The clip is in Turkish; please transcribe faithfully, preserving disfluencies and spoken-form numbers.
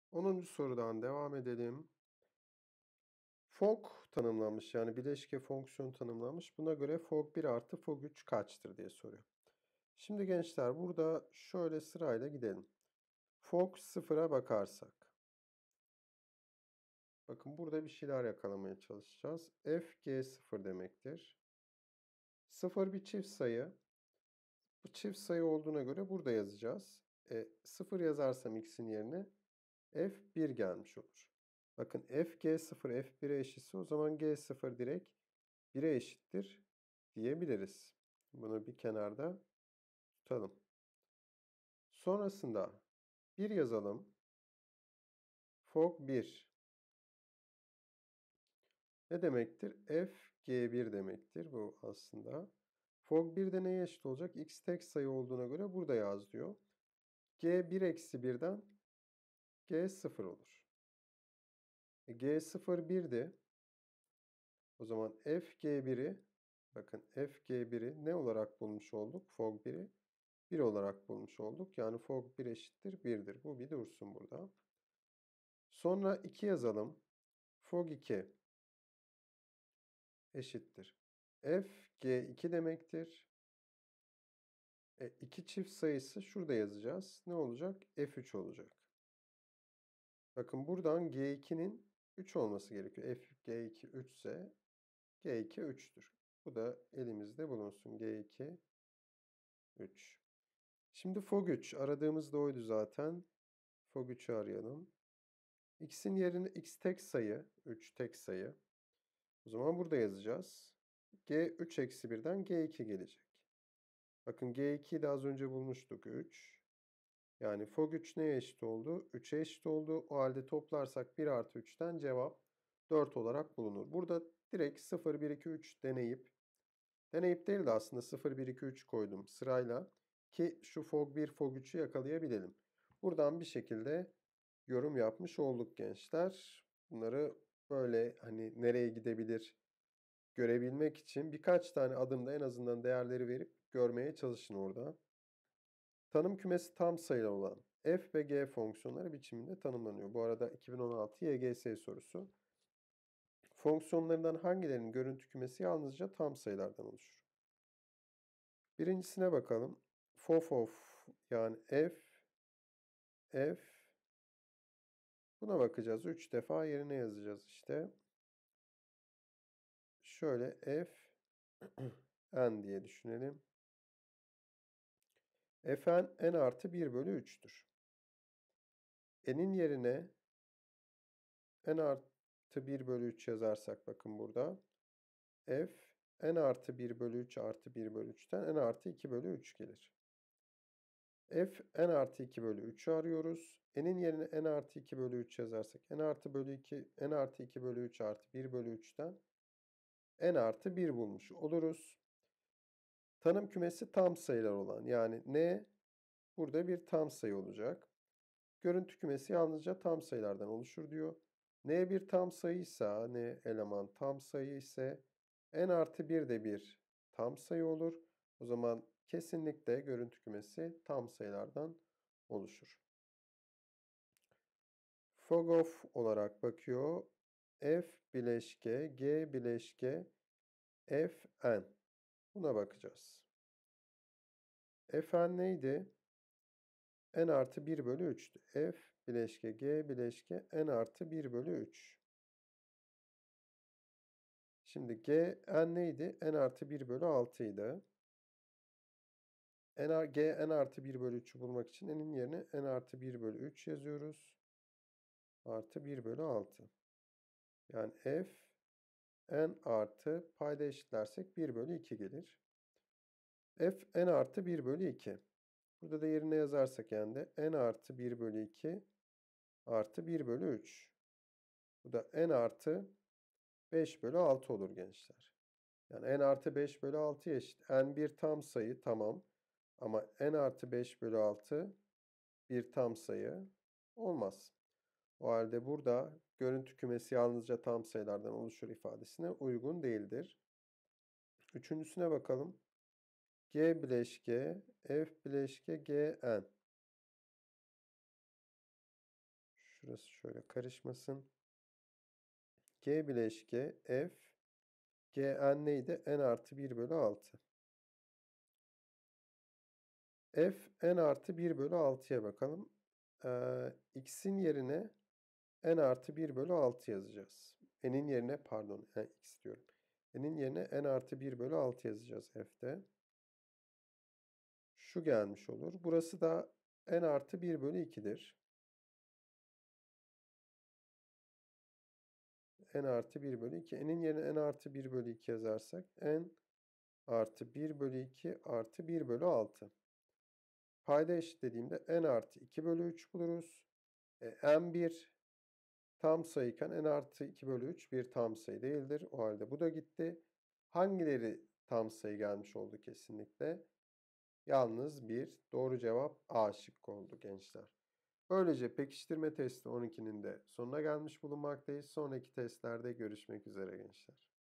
onuncu sorudan devam edelim. Fog tanımlanmış, yani bileşke fonksiyon tanımlanmış. Buna göre fog bir artı fog üç kaçtır diye soruyor. Şimdi gençler burada şöyle sırayla gidelim. Fog sıfıra bakarsak. Bakın burada bir şeyler yakalamaya çalışacağız. F G sıfır demektir. sıfır bir çift sayı. Bu çift sayı olduğuna göre burada yazacağız. E, sıfır yazarsam x'in yerine F bir gelmiş olur. Bakın F G sıfır F bir'e eşitse o zaman G sıfır direkt bire eşittir diyebiliriz. Bunu bir kenarda tutalım. Sonrasında bir yazalım. Fog bir. Ne demektir? F G bir demektir bu aslında. Fog bir de neye eşit olacak? X tek sayı olduğuna göre burada yaz diyor. G bir eksi birden G sıfır olur. E, G sıfır bir'di. O zaman F G bir'i, bakın F G bir'i ne olarak bulmuş olduk? Fog bir'i bir olarak bulmuş olduk. Yani fog bir eşittir bir'dir. Bu bir dursun burada. Sonra iki yazalım. Fog iki eşittir. F G iki demektir. E, iki çift sayısı şurada yazacağız. Ne olacak? F üç olacak. Bakın buradan G iki'nin üç olması gerekiyor. F G iki üç ise G iki üç'tür. Bu da elimizde bulunsun. G iki üç. Şimdi fog üç. Aradığımız da oydu zaten. Fog üç'ü arayalım. X'in yerine x tek sayı. üç tek sayı. O zaman burada yazacağız. G üç eksi bir'den G iki gelecek. Bakın G iki'yi de az önce bulmuştuk. üç. Yani fog üç neye eşit oldu? üç'e eşit oldu. O halde toplarsak bir artı üç'ten cevap dört olarak bulunur. Burada direkt sıfır, bir, iki, üç deneyip, deneyip değil de aslında sıfır, bir, iki, üç koydum sırayla ki şu fog bir, fog üç'ü yakalayabilelim. Buradan bir şekilde yorum yapmış olduk gençler. Bunları böyle hani nereye gidebilir görebilmek için birkaç tane adımda en azından değerleri verip görmeye çalışın orada. Tanım kümesi tam sayılı olan f ve g fonksiyonları biçiminde tanımlanıyor. Bu arada iki bin on altı Y G S sorusu. Fonksiyonlarından hangilerinin görüntü kümesi yalnızca tam sayılardan oluşur? Birincisine bakalım. Fof of yani f, f. Buna bakacağız. üç defa yerine yazacağız işte. Şöyle f n diye düşünelim. Fn n artı bir bölü üç'tür. N'in yerine n artı bir bölü üç yazarsak bakın burada. F n artı bir bölü üç artı bir bölü üç'ten n artı iki bölü üç gelir. F n artı iki bölü üç'ü arıyoruz. N'in yerine n artı iki bölü üç yazarsak n artı bölü iki, n artı iki bölü üç artı bir bölü üç'ten n artı bir bulmuş oluruz. Tanım kümesi tam sayılar olan yani n burada bir tam sayı olacak. Görüntü kümesi yalnızca tam sayılardan oluşur diyor. N bir tam sayıysa, n eleman tam sayı ise n artı bir de bir tam sayı olur. O zaman kesinlikle görüntü kümesi tam sayılardan oluşur. Fogof olarak bakıyor. F bileşke, G bileşke, F n. Buna bakacağız. Fn neydi? N artı bir bölü üç'tü. F bileşke, G bileşke, N artı bir bölü üç. Şimdi G n neydi? N artı bir bölü altı idi. N, G n artı bir bölü üç'ü bulmak için n'in yerine n artı bir bölü üç yazıyoruz. Artı bir bölü altı. Yani f n artı payda eşitlersek bir bölü iki gelir. F n artı bir bölü iki. Burada da yerine yazarsak yani de n artı bir bölü iki artı bir bölü üç. Bu da n artı beş bölü altı olur gençler. Yani n artı beş bölü altı'ya eşit. N bir tam sayı tamam. Ama n artı beş bölü altı bir tam sayı olmaz. O halde burada görüntü kümesi yalnızca tam sayılardan oluşur ifadesine uygun değildir. Üçüncüsüne bakalım. G bileşke, F bileşke, G n. Şurası şöyle karışmasın. G bileşke F. Gn neydi? N artı bir bölü altı. F n artı bir bölü altıya bakalım. Ee, x'in yerine n artı bir bölü altı yazacağız. N'in yerine pardon he, x diyorum. N'in yerine n artı bir bölü altı yazacağız f'de. Şu gelmiş olur. Burası da n artı bir bölü iki'dir. N artı bir bölü iki. N'in yerine n artı bir bölü iki yazarsak n artı bir bölü iki artı bir bölü altı. Payda eşitlediğimde n artı iki bölü üç buluruz. E, n bir tam sayıyken n artı iki bölü üç bir tam sayı değildir. O halde bu da gitti. Hangileri tam sayı gelmiş oldu kesinlikle? Yalnız bir. Doğru cevap A şıkkı oldu gençler. Böylece pekiştirme testi on iki'nin de sonuna gelmiş bulunmaktayız. Sonraki testlerde görüşmek üzere gençler.